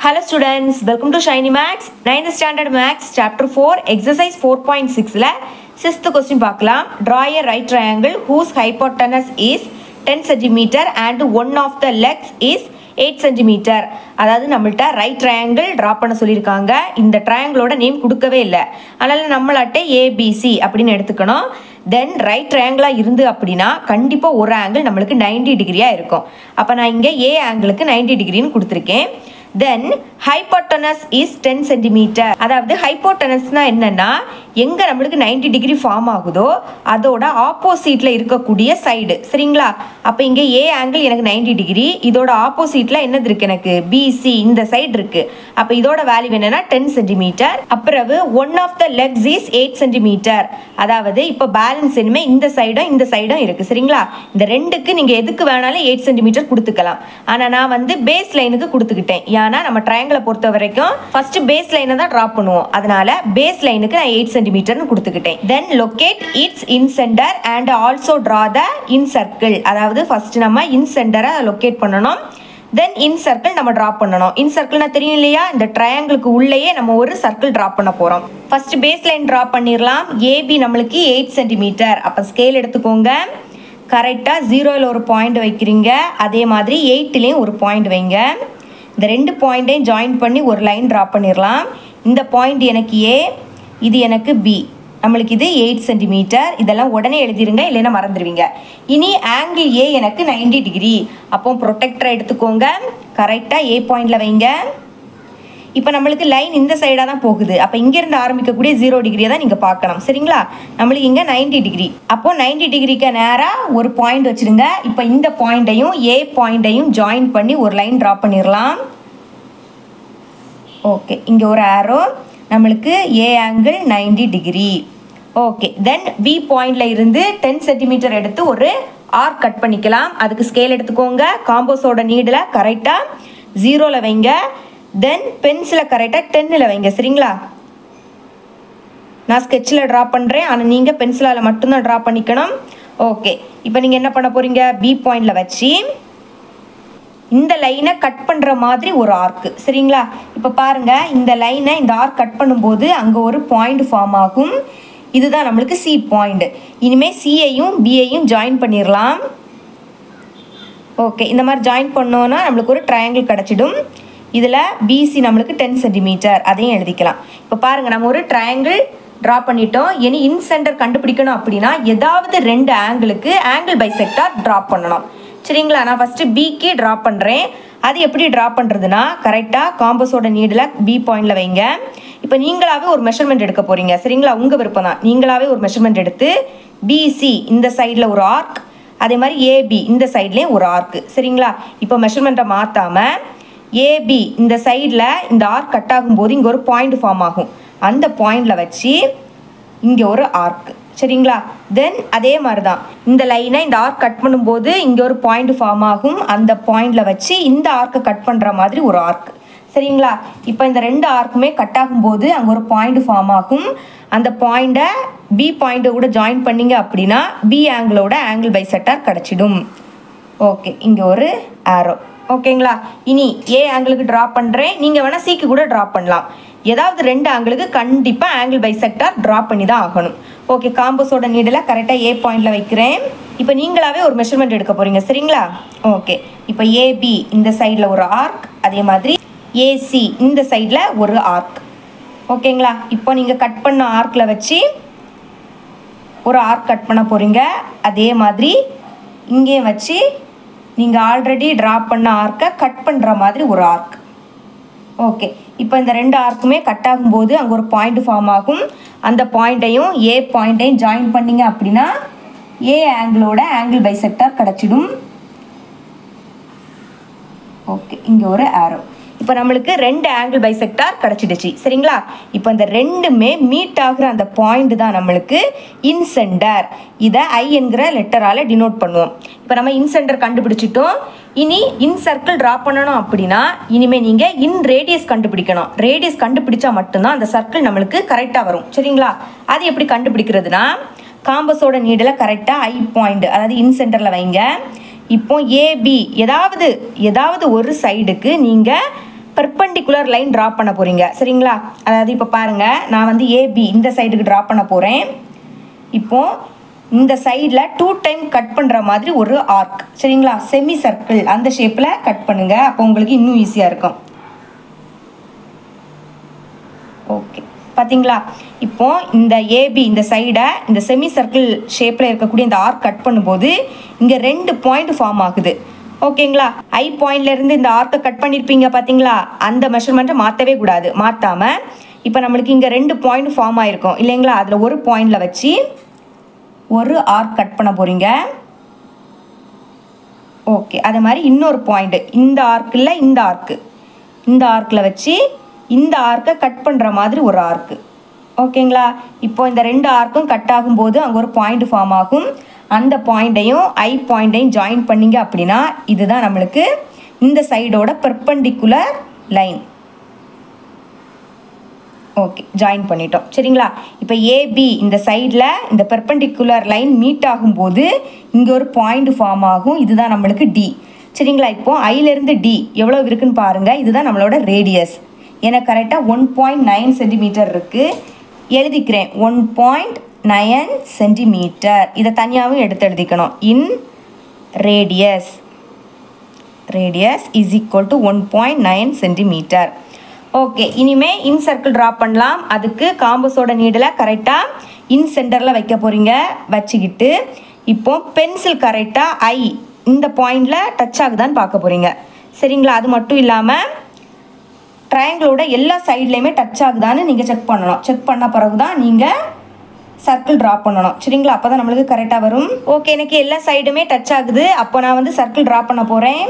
Hello students, welcome to Shiny Max. 9th standard Max chapter 4 exercise 4.6 la 6th question பார்க்கலாம். Draw a right triangle whose hypotenuse is 10 cm and one of the legs is 8 cm. அதாவது நம்மள்ட்ட right triangle draw பண்ண சொல்லியிருக்காங்க. இந்த ட்ரையாங்கிளோட name கொடுக்கவே இல்லை, அதனால் நம்மளாட்ட ABC அப்படின்னு எடுத்துக்கணும். தென் ரைட் ட்ரையாங்கிளாக இருந்து அப்படின்னா கண்டிப்பாக ஒரு ஆங்கிள் நம்மளுக்கு 90 டிகிரியாக இருக்கும். அப்போ நான் இங்கே ஏ ஆங்கிளுக்கு 90 டிகிரின்னு கொடுத்துருக்கேன். Then hypotenuse is 10 centimetre. அதாவது ஹைப்போட்டனஸ்னால் என்னென்னா எங்கே நம்மளுக்கு 90 டிகிரி ஃபார்ம் ஆகுதோ அதோட ஆப்போசிட்டில் இருக்கக்கூடிய சைடு, சரிங்களா? அப்போ இங்கே ஏ ஆங்கிள் எனக்கு 90 டிகிரி, இதோட ஆப்போசிட்டில் என்னது இருக்குது, எனக்கு பிசி இந்த சைடு இருக்குது. அப்போ இதோட வேல்யூ என்னென்னா 10 சென்டிமீட்டர். அப்புறம் one of the legs is 8 centimetre. அதாவது இப்போ பேலன்ஸ் இனிமேல் இந்த சைடும் இருக்குது, சரிங்களா? இந்த ரெண்டுக்கு நீங்கள் எதுக்கு வேணாலும் 8 சென்டிமீட்டர் கொடுத்துக்கலாம். ஆனால் நான் வந்து பேஸ் லைனுக்கு கொடுத்துக்கிட்டேன். ஏன்னா நம்ம ட்ரையாங்கிளை பொறுத்த வரைக்கும் ஃபர்ஸ்ட் பேஸ் லைனை தான் ட்ரா பண்ணுவோம், அதனால பேஸ் லைனுக்கு நான் 8 சென்டிமீட்டர்னு கொடுத்துக்கிட்டேன். Then locate its incentre and also draw the incircle. அதாவது ஃபர்ஸ்ட் நம்ம இன் சென்டரை லொகேட் பண்ணணும், தென் இன் சர்க்கிள் நம்ம ட்ரா பண்ணணும். இன் சர்க்கிள்னா தெரியும் இல்லையா, இந்த ட்ரையாங்கிளுக்கு உள்ளேயே நம்ம ஒரு சர்க்கிள் ட்ரா பண்ண போகிறோம். ஃபர்ஸ்ட் பேஸ் லைன் ட்ரா பண்ணிடலாம். ஏபி நம்மளுக்கு 8 சென்டிமீட்டர். அப்போ ஸ்கேல் எடுத்துக்கோங்க. கரெக்டாக 0ல் ஒரு பாயிண்ட் வைக்கிறீங்க, அதே மாதிரி 8லேயும் ஒரு பாயிண்ட் வைங்க. இந்த ரெண்டு பாயிண்ட்டையும் ஜாயின் பண்ணி ஒரு லைன் ட்ரா பண்ணிடலாம். இந்த பாயிண்ட் எனக்கு ஏ, இது எனக்கு பி. நம்மளுக்கு இது 8 சென்டிமீட்டர். இதெல்லாம் உடனே எழுதிருங்க, இல்லைன்னா மறந்துடுவீங்க. இனி ஆங்கிள் ஏ எனக்கு 90 டிகிரி. அப்போ ப்ரொடெக்டரை எடுத்துக்கோங்க, கரெக்டாக ஏ பாயிண்டில் வைங்க. இப்போ நம்மளுக்கு லைன் இந்த சைடாக தான் போகுது. அப்போ இங்கேருந்து ஆரம்பிக்கக்கூடிய 0 டிகிரியை தான் நீங்கள் பார்க்கணும், சரிங்களா? நம்மளுக்கு இங்கே 90 டிகிரி. அப்போது 90 டிகிரிக்கு நேராக ஒரு பாயிண்ட் வச்சுருங்க. இப்போ இந்த பாயிண்ட்டையும் ஏ பாயிண்ட்டையும் ஜாயின் பண்ணி ஒரு லைன் ட்ரா பண்ணிடலாம். ஓகே, இங்கே ஒரு ஆரோ, நம்மளுக்கு A angle 90 degree. Okay, then B பாயிண்டில் இருந்து 10 சென்டிமீட்டர் எடுத்து ஒரு ஆர்க் கட் பண்ணிக்கலாம். அதுக்கு ஸ்கேல் எடுத்துக்கோங்க. காம்போஸோட நீடில் கரெக்டாக 0ல் வைங்க. தென் பென்சிலை கரெக்டாக 10ல் வைங்க, சரிங்களா? நான் ஸ்கெட்சில் ட்ரா பண்ணுறேன், ஆனால் நீங்கள் பென்சிலால் மட்டும்தான் ட்ரா பண்ணிக்கணும். ஓகே, இப்போ நீங்கள் என்ன பண்ண போகிறீங்க, பி பாயிண்டில் வச்சு இந்த லைனை கட் பண்ணுற மாதிரி ஒரு ஆர்க்கு, சரிங்களா? இப்போ பாருங்கள், இந்த லைனை இந்த ஆர்க் கட் பண்ணும்போது அங்கே ஒரு பாயிண்ட் ஃபார்ம் ஆகும். இதுதான் நம்மளுக்கு சி பாயிண்ட். இனிமேல் சியையும் பியையும் ஜாயின் பண்ணிடலாம். ஓகே, இந்த மாதிரி ஜாயின் பண்ணோன்னா நம்மளுக்கு ஒரு ட்ரையாங்கிள் கிடச்சிடும். இதில் பிசி நம்மளுக்கு 10 சென்டிமீட்டர், அதையும் எழுதிக்கலாம். இப்போ பாருங்கள், நம்ம ஒரு ட்ரையாங்கிள் ட்ரா பண்ணிட்டோம். இனி இன் சென்டர் கண்டுபிடிக்கணும் அப்படின்னா ஏதாவது ரெண்டு ஆங்கிளுக்கு ஆங்கிள் பைசெக்டார் ட்ரா பண்ணணும், சரிங்களா? நான் ஃபஸ்ட்டு பிக்கு ட்ரா பண்ணுறேன். அது எப்படி ட்ரா பண்ணுறதுனா கரெக்டாக காம்பஸோட நீடில் பி பாயிண்டில் வைங்க. இப்போ நீங்களாகவே ஒரு மெஷர்மெண்ட் எடுக்க போகிறீங்க, சரிங்களா? உங்கள் விருப்பம் தான். நீங்களாகவே ஒரு மெஷர்மெண்ட் எடுத்து பிசி இந்த சைடில் ஒரு ஆர்க், அதே மாதிரி ஏபி இந்த சைட்லேயும் ஒரு ஆர்க்கு, சரிங்களா? இப்போ மெஷர்மெண்ட்டை மாற்றாமல் ஏபி இந்த சைடில் இந்த ஆர்க் கட் ஆகும்போது இங்கே ஒரு பாயிண்ட் ஃபார்ம் ஆகும். அந்த பாயிண்டில் வச்சு இங்கே ஒரு ஆர்க், சரிங்களா? தென் அதே மாதிரி தான் இந்த லைனை இந்த ஆர்க் கட் பண்ணும்போது இங்கே ஒரு பாயிண்ட் ஃபார்ம் ஆகும். அந்த பாயிண்டில் வச்சு இந்த ஆர்க்கை கட் பண்ணுற மாதிரி ஒரு ஆர்க், சரிங்களா? இப்போ இந்த ரெண்டு ஆர்க்குமே கட் ஆகும்போது அங்கே ஒரு பாயிண்ட் ஃபார்ம் ஆகும். அந்த பாயிண்ட்டை பி பாயிண்ட்டை கூட ஜாயின் பண்ணிங்க அப்படின்னா பி ஆங்கிளோட ஆங்கிள் பைசெக்டார் கிடச்சிடும். ஓகே, இங்கே ஒரு ஆரோ, ஓகேங்களா? இனி ஏ ஆங்கிளுக்கு ட்ரா பண்ணுறேன். நீங்கள் வேணால் சிக்கு கூட ட்ரா பண்ணலாம். ஏதாவது ரெண்டு ஆங்கிளுக்கு கண்டிப்பாக ஆங்கிள் பைசெக்டார் ட்ரா பண்ணி தான் ஆகணும். ஓகே, காம்பஸோட நீடில் கரெக்டாக ஏ பாயிண்டில் வைக்கிறேன். இப்போ நீங்களாகவே ஒரு மெஷர்மெண்ட் எடுக்க போகிறீங்க, சரிங்களா? ஓகே, இப்போ ஏபி இந்த சைடில் ஒரு ஆர்க், அதே மாதிரி ஏசி இந்த சைடில் ஒரு ஆர்க், ஓகேங்களா? இப்போ நீங்கள் கட் பண்ண ஆர்க்கில் வச்சு ஒரு ஆர்க் கட் பண்ண போகிறீங்க. அதே மாதிரி இங்கேயும் வச்சு நீங்கள் ஆல்ரெடி ட்ரா பண்ண ஆர்க்கை கட் பண்ணுற மாதிரி ஒரு ஆர்க். ஓகே, இப்போ இந்த ரெண்டு ஆர்க்குமே கட் ஆகும்போது அங்கே ஒரு பாயிண்ட் ஃபார்ம் ஆகும். அந்த பாயிண்ட்டையும் ஏ பாயிண்ட்டையும் ஜாயின் பண்ணிங்க அப்படின்னா ஏ ஆங்கிளோட ஆங்கிள் பைசெக்டார் கிடச்சிடும். ஓகே, இங்கே ஒரு ஆரோ. இப்போ நம்மளுக்கு ரெண்டு ஆங்கிள் பைசெக்டார் கிடச்சிடுச்சு, சரிங்களா? இப்போ இந்த ரெண்டுமே மீட் ஆகுற அந்த பாயிண்ட் தான் நம்மளுக்கு இன் சென்டர். இதை ஐ என்கிற லெட்டரால் டினோட் பண்ணுவோம். இப்போ நம்ம இன் சென்டர் கண்டுபிடிச்சிட்டோம். இனி இன் சர்க்கிள் ட்ரா பண்ணணும் அப்படின்னா இனிமேல் நீங்கள் இன் ரேடியஸ் கண்டுபிடிக்கணும். ரேடியஸ் கண்டுபிடிச்சா மட்டும்தான் அந்த சர்க்கிள் நம்மளுக்கு கரெக்டாக வரும், சரிங்களா? அது எப்படி கண்டுபிடிக்கிறதுனா காம்பஸோட நீடில் கரெக்டாக ஐ பாயிண்ட், அதாவது இன் சென்டரில் வைங்க. இப்போ ஏபி ஏதாவது ஒரு சைடுக்கு நீங்கள் பெர்பெண்டிகுலர் லைன் ட்ரா பண்ண போகிறீங்க சரிங்களா. அதாவது இப்போ பாருங்கள், நான் வந்து ஏபி இந்த சைடுக்கு ட்ரா பண்ண போகிறேன். இப்போது இந்த சைடில் 2 டைம் கட் பண்ணுற மாதிரி ஒரு ஆர்க் சரிங்களா, செமி சர்க்கிள் அந்த ஷேப்பில் கட் பண்ணுங்கள். அப்போ உங்களுக்கு இன்னும் ஈஸியாக இருக்கும். ஓகே, பார்த்தீங்களா? இப்போ இந்த ஏபி இந்த சைடை இந்த செமி சர்க்கிள் ஷேப்பில் இருக்கக்கூடிய இந்த ஆர்க் கட் பண்ணும்போது இங்கே 2 பாயிண்ட் ஃபார்ம் ஆகுது. ஓகேங்களா, ஐ பாயிண்ட்லேருந்து இந்த ஆர்க்கை கட் பண்ணியிருப்பீங்க பார்த்தீங்களா, அந்த மெஷர்மெண்ட்டை மாற்றவே கூடாது. மாற்றாமல் இப்போ நம்மளுக்கு இங்கே 2 பாயிண்ட் ஃபார்ம் ஆகிருக்கும் இல்லைங்களா, அதில் ஒரு பாயிண்டில் வச்சு ஒரு ஆர்க் கட் பண்ண போகிறீங்க. ஓகே, அதே மாதிரி இன்னொரு பாயிண்ட் இந்த ஆர்க்கில் இந்த ஆர்க்கில் வச்சு இந்த ஆர்க்கை கட் பண்ணுற மாதிரி ஒரு ஆர்க்கு. ஓகேங்களா, இப்போ இந்த 2 ஆர்க்கும் கட் ஆகும்போது அங்கே ஒரு பாயிண்ட் ஃபார்ம் ஆகும். அந்த பாயிண்ட்டையும் ஐ பாயிண்ட்டையும் ஜாயின் பண்ணிங்க அப்படின்னா இதுதான் நம்மளுக்கு இந்த சைடோட பெர்பெண்டிகுலர் லைன். ஓகே, ஜாயின் பண்ணிட்டோம் சரிங்களா. இப்போ ஏபி இந்த சைடில் இந்த பெர்பெண்டிகுலர் லைன் மீட் ஆகும்போது இங்கே ஒரு பாயிண்ட் ஃபார்ம் ஆகும். இதுதான் நம்மளுக்கு டி சரிங்களா. இப்போது ஐலேருந்து டி எவ்வளோ இருக்குன்னு பாருங்கள். இதுதான் நம்மளோட ரேடியஸ். எனக்கு கரெக்டாக 1.9 சென்டிமீட்டர் இருக்குது. எழுதிக்கிறேன் 1.9 சென்டிமீட்டர். இதை தனியாகவும் எடுத்து எழுதிக்கணும். In radius is equal to 1.9 centimetre. Okay, இனிமேல் இன் சர்க்கிள் ட்ரா பண்ணலாம். அதுக்கு காம்பஸோட நீடில் கரெக்டாக இன் சென்டரில் வைக்க போகிறீங்க. வச்சுக்கிட்டு இப்போ பென்சில் கரெக்டாக ஐ இந்த பாயிண்டில் டச் ஆகுதான்னு பார்க்க போகிறீங்க சரிங்களா. அது மட்டும் இல்லாமல் ட்ரையாங்கிளோட எல்லா சைட்லேயுமே டச் ஆகுதான்னு நீங்கள் செக் பண்ணணும். செக் பண்ண பிறகு தான் நீங்கள் சர்க்கிள் ட்ரா பண்ணணும் சரிங்களா. அப்போ தான் நம்மளுக்கு கரெக்டாக வரும். ஓகே, எனக்கு எல்லா சைடுமே டச் ஆகுது. அப்போ நான் வந்து சர்க்கிள் ட்ரா பண்ண போகிறேன்.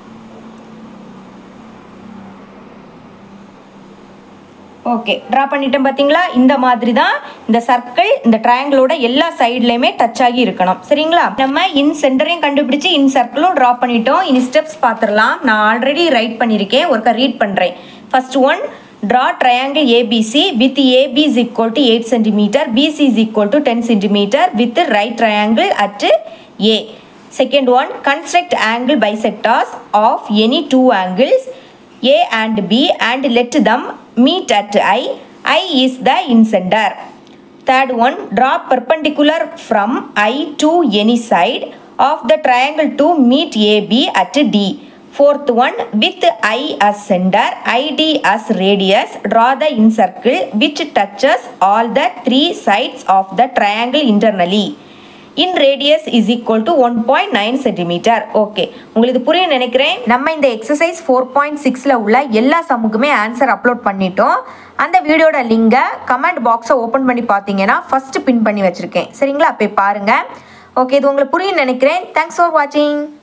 ஓகே, ட்ரா பண்ணிட்டேன் பார்த்தீங்களா. இந்த மாதிரி தான் இந்த சர்க்கிள் இந்த ட்ரையாங்கிளோட எல்லா சைட்லேயுமே டச் ஆகி இருக்கணும் சரிங்களா. நம்ம இன் சென்டரையும் கண்டுபிடிச்சி இன் சர்க்கிளும் ட்ரா பண்ணிட்டோம். இனி ஸ்டெப்ஸ் பார்த்துடலாம். நான் ஆல்ரெடி ரைட் பண்ணியிருக்கேன், ஒருக்கா ரீட் பண்ணுறேன். First one, draw triangle ABC with AB is equal to 8 cm, BC is equal to 10 cm with right triangle at A. Second one, construct angle bisectors of any two angles A and B and let them meet at I. I is the incenter. Third one, draw perpendicular from I to any side of the triangle to meet AB at D. Fourth one, with I as center, ID as radius, draw the incircle which touches all the 3 sides of the triangle internally. In radius is equal to 1.9 cm. Okay, உங்களுக்கு புரியும் நினைக்கிறேன். நம்ம இந்த exercise 4.6ல உள்ள எல்லா சம்முக்குமே answer upload பண்ணிட்டோம். அந்த வீடியோட லிங்கை கமெண்ட் பாக்ஸை ஓப்பன் பண்ணி பார்த்தீங்கன்னா ஃபர்ஸ்ட் பின் பண்ணி வச்சுருக்கேன் சரிங்களா. போய் பாருங்கள். ஓகே, இது உங்களுக்கு புரியும் நினைக்கிறேன். தேங்க்ஸ் ஃபார் வாட்சிங்.